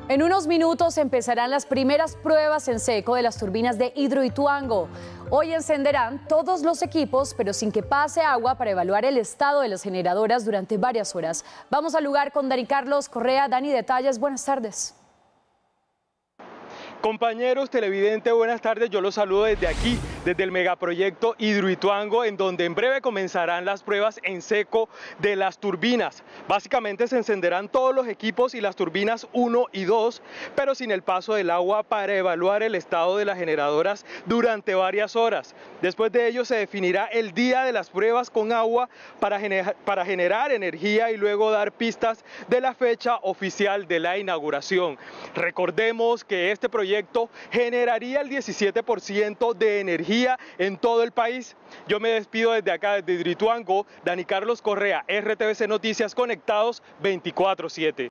En unos minutos empezarán las primeras pruebas en seco de las turbinas de Hidroituango. Hoy encenderán todos los equipos, pero sin que pase agua, para evaluar el estado de las generadoras durante varias horas. Vamos al lugar con Dani Carlos Correa. Dani, detalles, buenas tardes. Compañeros televidentes, buenas tardes. Yo los saludo desde aquí, desde el megaproyecto Hidroituango, en donde en breve comenzarán las pruebas en seco de las turbinas. Básicamente se encenderán todos los equipos y las turbinas 1 y 2, pero sin el paso del agua, para evaluar el estado de las generadoras durante varias horas. Después de ello se definirá el día de las pruebas con agua para generar energía y luego dar pistas de la fecha oficial de la inauguración. Recordemos que este proyecto generaría el 17% de energía en todo el país. Yo me despido desde acá, desde Hidroituango. Dani Carlos Correa, RTVC Noticias, conectados 24/7.